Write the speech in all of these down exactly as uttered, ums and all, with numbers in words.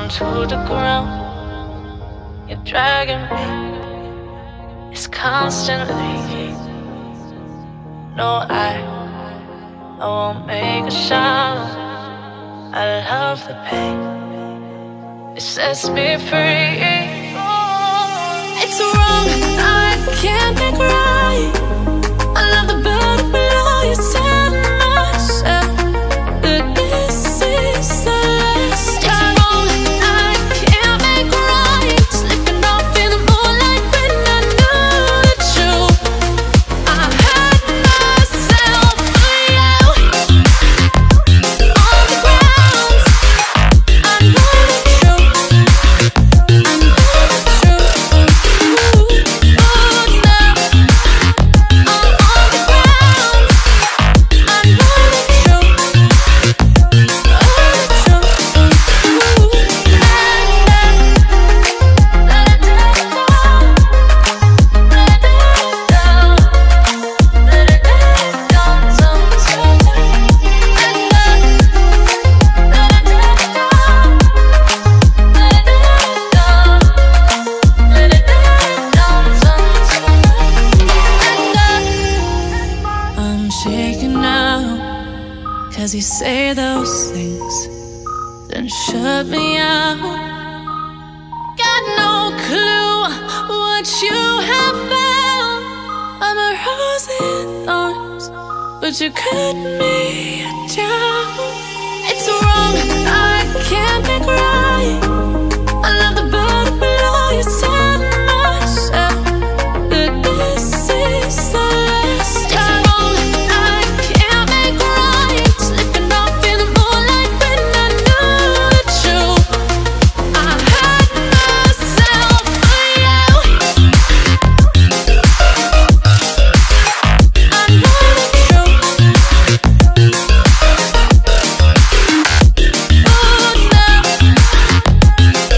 down to the ground. You're dragging me, it's constantly. No, I, I won't make a sound. I love the pain, it sets me free. It's wrong, I can't make right. I love the bird below you, tell myself that this is the last time. It's wrong, I can't make right. Slipping off in the moonlight when I knew the truth. I had myself for you. On the ground, I know the truth. I know the truth. Ooh, oh, now I'm on the ground. I know the truth. Oh, the truth. Ooh, let it down, let it down, let it down, sometimes. Let it down, let it down, sometimes. I'm shaking now, 'cause you say those things, then shut me out. Got no clue what you have found. I'm a rose in thorns, but you cut me down. It's wrong, I can't make right. I love the bird below you, tell myself that this is the last time. It's wrong, I can't make right. Slipping off in the moonlight when I knew the truth. I had myself for you. I know the truth. Oh, now I know the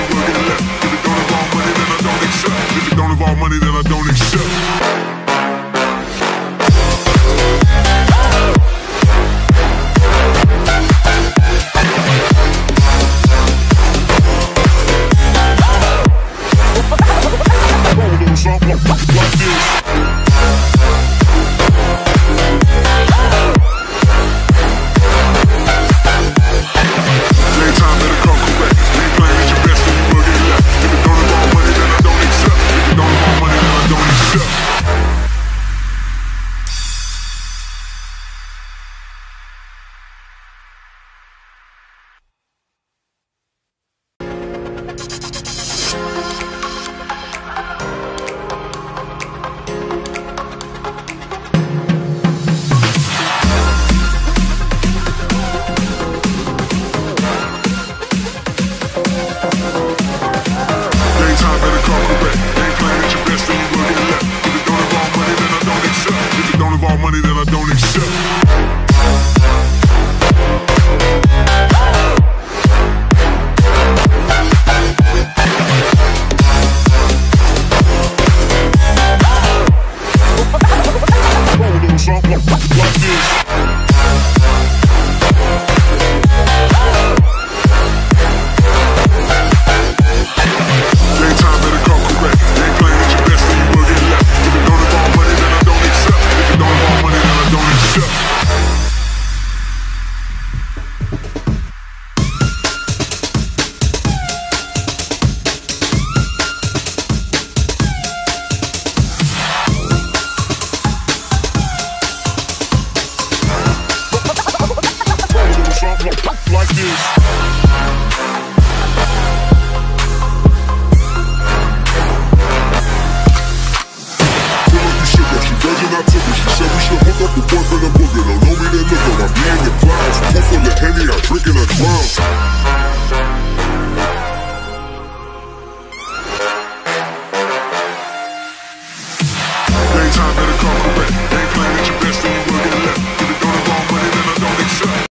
money, then I don't accept. something like this. Daytime better come correct. You ain't playing at your best, then you will get left. If it don't involve money, then I don't accept. If it don't involve money, then I don't accept. Money that I don't accept. Roll a little something like this. Daytime better come correct. Ain't playing at your best, then you will get left. If it don't involve money, then I don't accept. If it don't involve money, then I don't accept. Roll a little something like this. Virgin, I took her. She said we should hook up the boyfriend and booger. Don't know me, then look her. I'm being the clouds. Pull full of Henny, I'm drinking a drum. Daytime better come correct. Ain't playing at your best, then